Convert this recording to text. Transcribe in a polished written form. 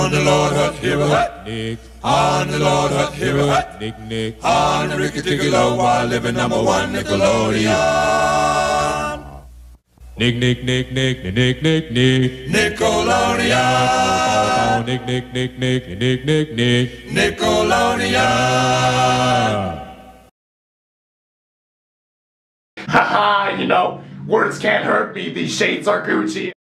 On the Lord Hut, here we hut. Nick, On the Lord Hut, here we hut. Nick. On the Ricky Ticky Low, while living number one Nickelodeon. Nick. Nickelodeon. Nick. Nickelodeon. Haha, you know, words can't hurt me, these shades are Gucci.